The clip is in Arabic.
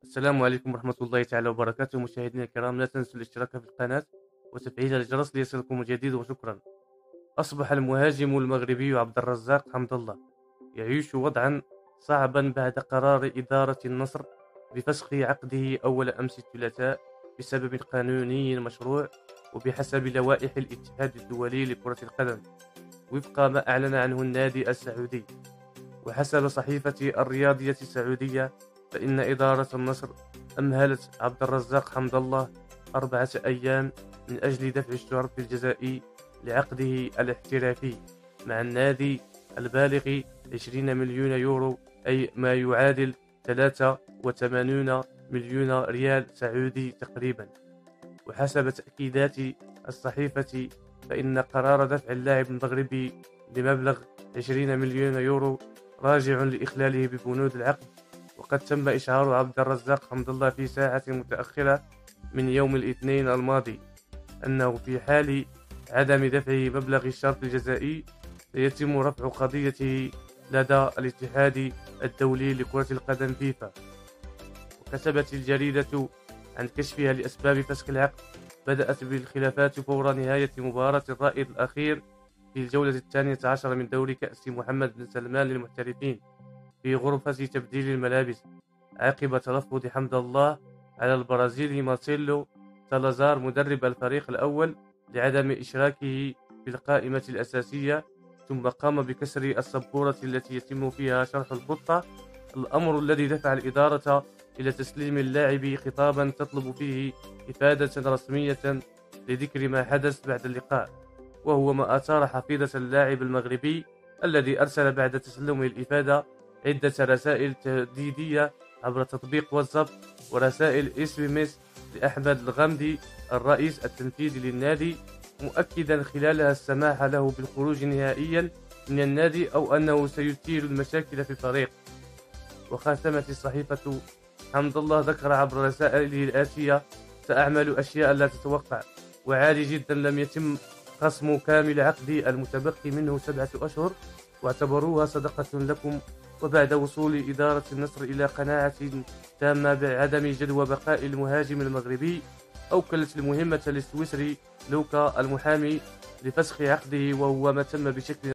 السلام عليكم ورحمة الله تعالى وبركاته. مشاهدينا الكرام، لا تنسوا الاشتراك في القناة وتفعيل الجرس ليصلكم جديد، وشكرا. أصبح المهاجم المغربي عبد الرزاق حمد الله يعيش وضعا صعبا بعد قرار إدارة النصر بفسخ عقده أول أمس الثلاثاء بسبب قانوني مشروع وبحسب لوائح الاتحاد الدولي لكرة القدم، وفق ما أعلن عنه النادي السعودي. وحسب صحيفة الرياضية السعودية، فإن إدارة النصر أمهلت عبد الرزاق حمد الله 4 أيام من أجل دفع الشرط الجزائي لعقده الاحترافي مع النادي البالغ 20 مليون يورو، أي ما يعادل 83 مليون ريال سعودي تقريبا. وحسب تأكيدات الصحيفة، فإن قرار دفع اللاعب المغربي بمبلغ 20 مليون يورو راجع لإخلاله ببنود العقد، وقد تم إشعار عبد الرزاق حمد الله في ساعة متأخرة من يوم الاثنين الماضي أنه في حال عدم دفع مبلغ الشرط الجزائي سيتم رفع قضيته لدى الاتحاد الدولي لكرة القدم فيفا. وكتبت الجريدة عن كشفها لأسباب فسخ العقد: بدأت بالخلافات فور نهاية مباراة الرائد الأخير في الجولة 12 من دوري كأس محمد بن سلمان للمحترفين في غرفة تبديل الملابس، عقب ترفض حمد الله على البرازيلي مارسيلو سالازار مدرب الفريق الأول لعدم إشراكه في القائمة الأساسية، ثم قام بكسر السبورة التي يتم فيها شرح الخطة، الأمر الذي دفع الإدارة إلى تسليم اللاعب خطابا تطلب فيه إفادة رسمية لذكر ما حدث بعد اللقاء، وهو ما أثار حفيظة اللاعب المغربي الذي أرسل بعد تسلمه الإفادة عدة رسائل تهديدية عبر تطبيق واتساب ورسائل اس ام اس لأحمد الغامدي الرئيس التنفيذي للنادي، مؤكدا خلالها السماح له بالخروج نهائيا من النادي أو أنه سيثير المشاكل في الفريق. وختمت الصحيفة: حمد الله ذكر عبر رسائله الآتية: سأعمل أشياء لا تتوقع، وعادي جدا، لم يتم خصم كامل عقدي المتبقي منه 7 أشهر، واعتبروها صدقة لكم. وبعد وصول إدارة النصر إلى قناعة تامة بعدم جدوى بقاء المهاجم المغربي، أوكلت المهمة للسويسري لوكا المحامي لفسخ عقده، وهو ما تم بشكل